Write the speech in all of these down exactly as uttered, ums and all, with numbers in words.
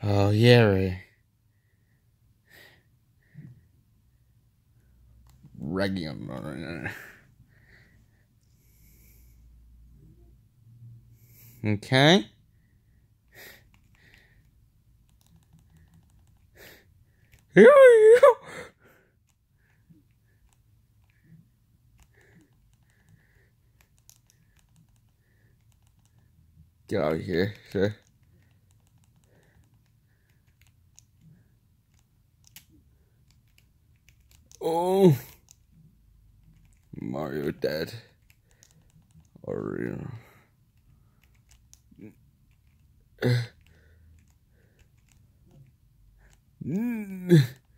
Oh, yeah, right. Regular. Okay. Here we go. Get out of here, sir. Oh. Mario dead. Or, mm.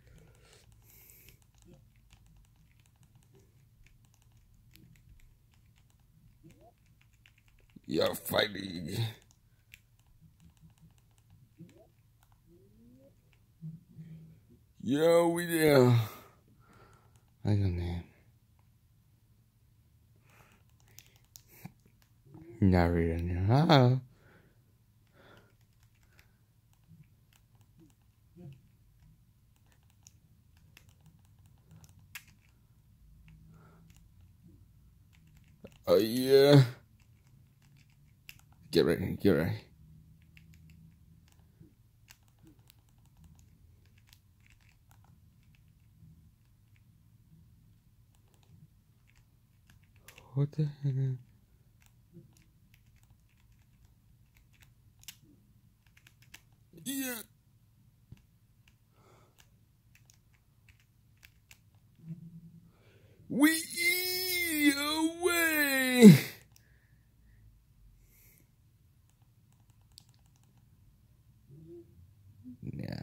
You're fighting. Yo, we do. I don't know. Not really know. Oh, yeah. Get ready, get ready. What the hell? Yeah. We eat away. Yeah.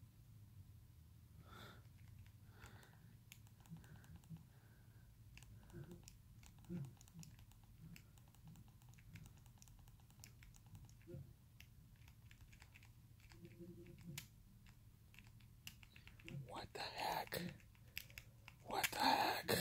What the heck? What the heck?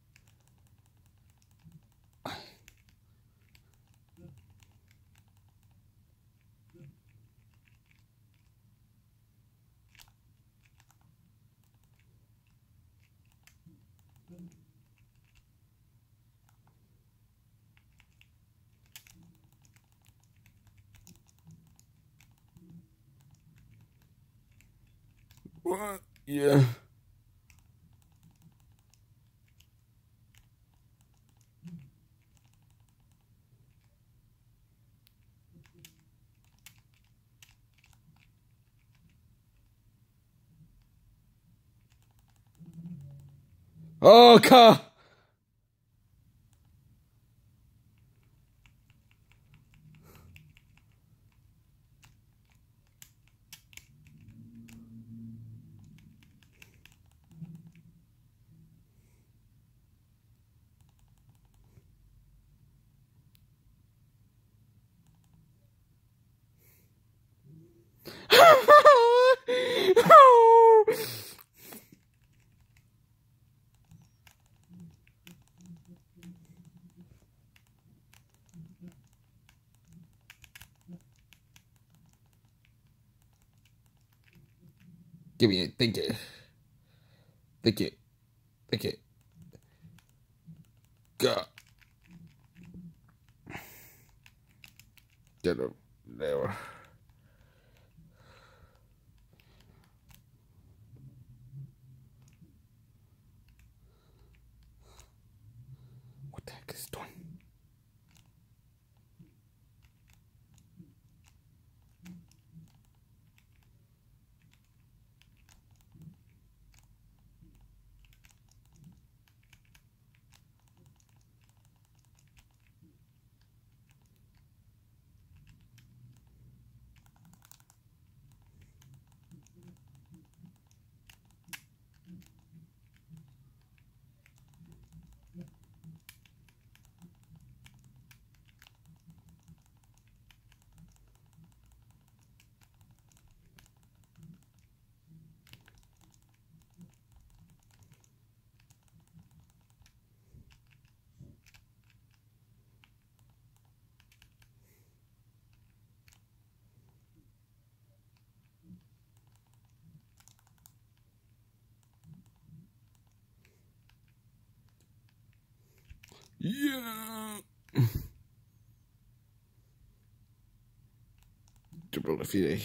What? Yeah. Oh, car. Give me it. Think it. Think it. Think it. Go. Get him. There. What the heck is doing? Yeah. Triple defeat.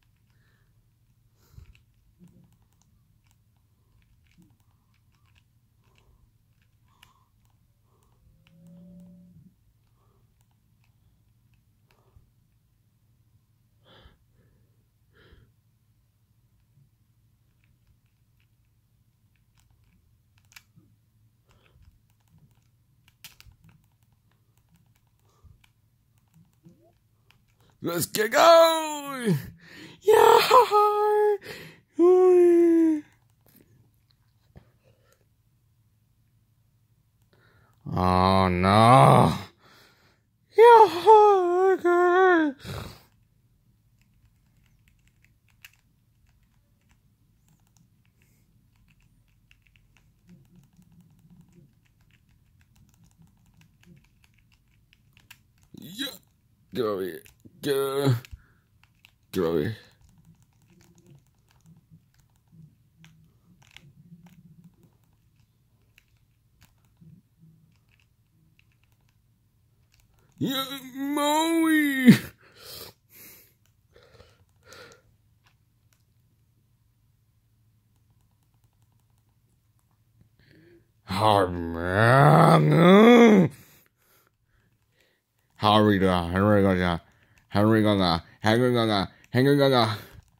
Let's get going! Yeah! Oh no! Yeah! Yeah! Get over here. Get, uh, get over here. Yeah, Maui! Oh man! How are we doing? How are we going? How are we going? How are we going? How are we going?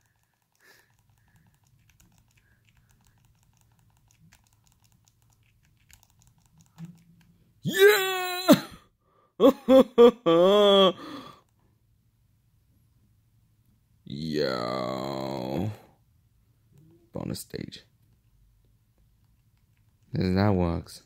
Yeah! Yo. Bonus stage. That works.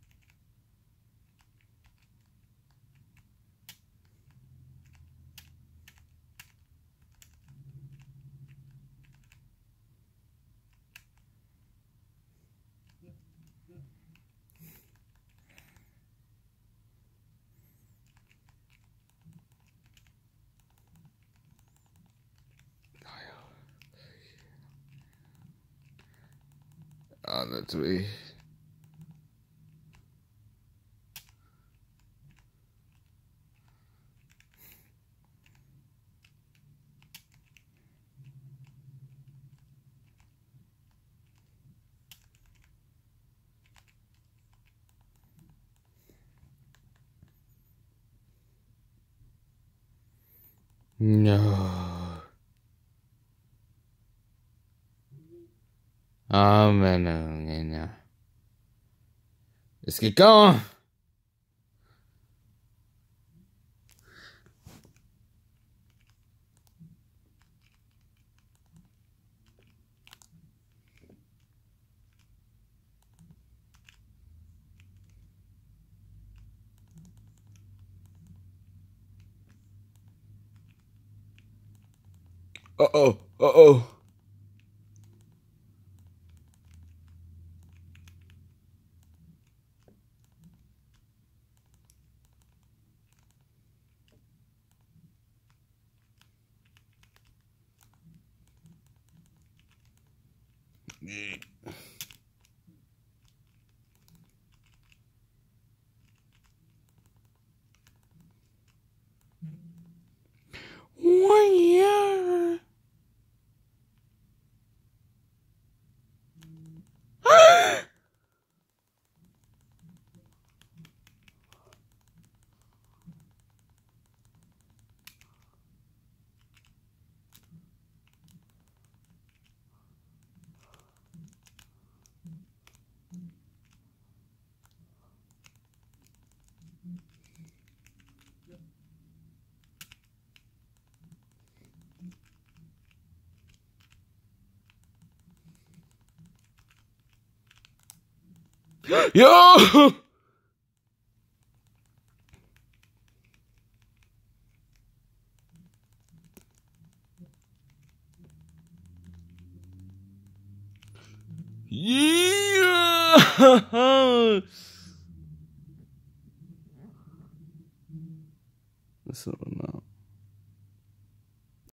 Oh, that's me. No. Oh man, no, no, no. Let's get going. Uh oh, uh oh. One year. Yo! Yeah! This one.